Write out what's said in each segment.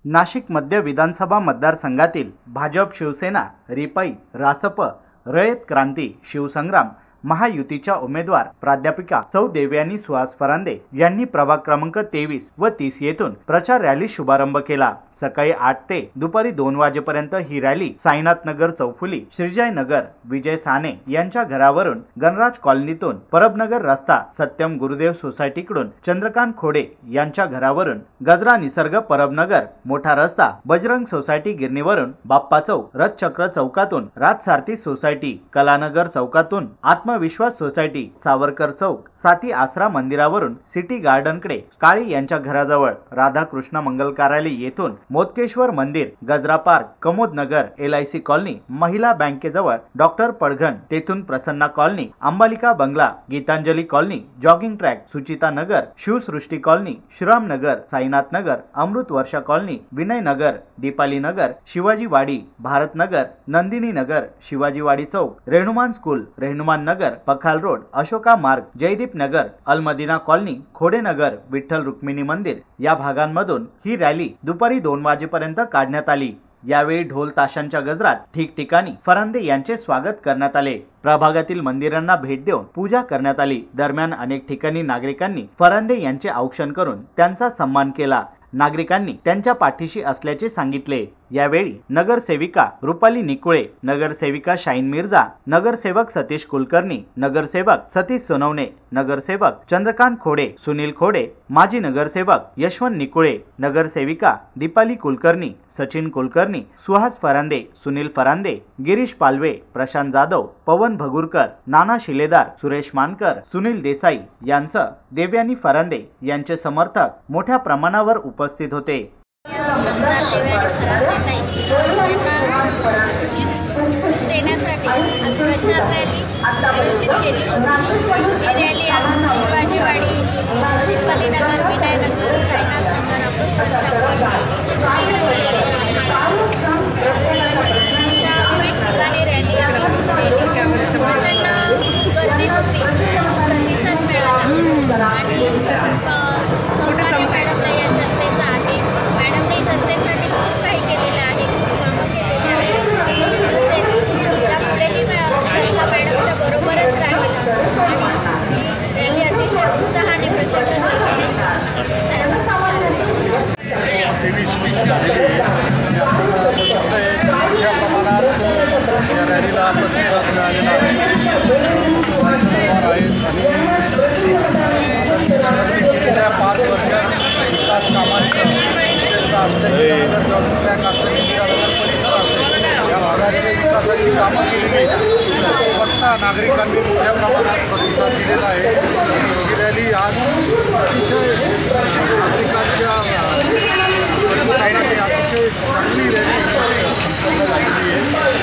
नाशिक मध्य विधानसभा मतदारसंघातील भाजप, शिवसेना, रिपाई, रासप, रयत क्रांती, शिवसंग्राम महायुतीच्या उमेदवार प्राध्यापिका सौ देवयानी सुहास फरांदे यांनी प्रभाग क्रमांक 23 व 30 येथून प्रचार रॅली शुभारंभ केला। सकाळी 8 ते दुपारी 2 वाजेपर्यंत ही रॅली साईनाथ नगर चौफुली, श्रीजय नगर, विजय साने यांच्या घरावरून, गणराज कॉलनीतून, परबनगर रस्ता, सत्यम गुरुदेव सोसायटीकडून, चंद्रकांत खोडे यांच्या घरावरून, गजरा निसर्ग परबनगर, मोठा रस्ता, बजरंग सोसायटी गिरणीवरून, बाप्पा चौक, रथचक्र चौकातून, राजसारथी सोसायटी, कलानगर चौकातून, आत्मविश्वास सोसायटी, सावरकर चौक, साती आसरा मंदिरावरून, सिटी गार्डनकडे, काळी यांच्या घराजवळ, राधाकृष्ण मंगल कार्यालय येथून, मोदकेश्वर मंदिर, Gajra park, Kamod Nagar, LIC colony, महिला बँकेजवळ, डॉक्टर पडघन तेथून प्रसन्ना कॉलनी, अंबालिका बंगला, Geetanjali colony, jogging track, Suchita Nagar, Shivsrushti colony, Shriram Nagar, Sainath Nagar, Amrut Varsha colony, Vinay Nagar, Deepali Nagar, Shivaji Wadi, Bharat Nagar, Nandini Nagar, Shivaji Wadi Chowk, Rehnuman school, Rehnuman Nagar, Pakhal road, Ashoka Marg, Jaydeep Nagar, Almadina colony, Khode Nagar, Vitthal Rukmini मंदिर या भागांमधून ही रॅली दुपारी 2 वाजेपर्यंत काढण्यात आली। यावेळी ढोल ताशांच्या गजरात ठिकठिकाणी फरांदे यांचे स्वागत करण्यात आले। प्रभागातील मंदिरांना भेट देऊन पूजा करण्यात आली। दरम्यान अनेक ठिकाणी नागरिकांनी फरांदे यांचे औक्षण करून त्यांचा सन्मान केला। नागरिकांनी त्यांच्या पाठीशी असल्याचे सांगितले। यावेळी नगरसेविका रुपाली निकुळे, नगरसेविका शाईन मिर्झा, नगरसेवक सतीश कुलकर्णी, नगरसेवक सतीश सोनवणे, नगरसेवक चंद्रकांत खोडे, सुनील खोडे, माजी नगरसेवक यशवंत निकुळे, नगरसेविका दीपाली कुलकर्णी, सचिन कुलकर्णी, सुहास फरांदे, सुनील फरांदे, गिरीश पालवे, प्रशांत जाधव, पवन भगुरकर, नाना शिलेदार, सुरेश मानकर, सुनील देसाई यांसह देवयानी फरांदे यांचे समर्थक मोठ्या प्रमाणावर उपस्थित होते। देण्यासाठी आज प्रचार रॅली आयोजित केली होती। ही रॅली आज शिवाजीवाडी, दीपालीनगर, विनयनगर, साईनाथ नगर, अमृत वर्षा विविध ठिकाणी रॅली आम्ही केली। प्रचंड गर्दी होती, प्रतिसाद मिळाला आणि सहकार्य मॅडमला या जनतेचं आहे। मॅडमने जनतेसाठी खूप काही केलेलं आहे, खूप कामं केलेली आहेत। तसेच यापुढेही जनता मॅडमच्या बरोबरच राहील आणि ही रॅली अतिशय उत्साहाने, प्रचंड गर्दीने या रॅलीला प्रतिसाद मिळालेला आहे। गेल्या 5 वर्षात विकास कामांचं, विशेषतः आमच्या जॉगिंग ट्रॅक असेल, इंदिरानगर परिसर असेल, या भागात विकासाची कामं केलेली बघता नागरिकांनी मोठ्या प्रमाणात प्रतिसाद दिलेला आहे। ही रॅली आज अतिशय नागरिकांच्या प्रतिसादाने अतिशय चांगली रॅली संपन्न झालेली आहे।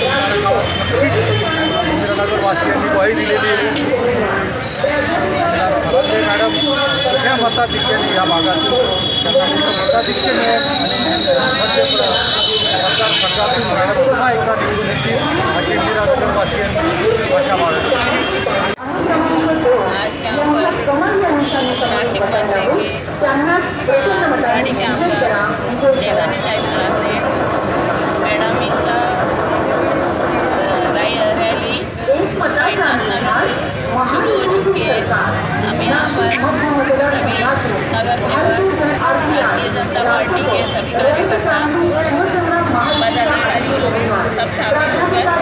इंदिरानगरवासियांनी ग्वाही दिलेली आहे। फरांदे मॅडम मोठ्या मताधिक्याने या भागात त्यांना मोठं मताधिक्य मिळेल आणि मतदारसंघातून पुन्हा एकदा निवडून येतील अशी इंदिरानगरवासियांनी आशा बाळगली। आज यहाँ पर नासिक बनने के गाड़ी के आमदार देवानी साहिब फरांदे मैडम इनका रैली साईनाथ नगर से शुरू हो चुकी है। हम यहाँ पर सभी नगर सेवक, भारतीय जनता पार्टी के सभी कार्यकर्ता, पदाधिकारी सब शामिल होकर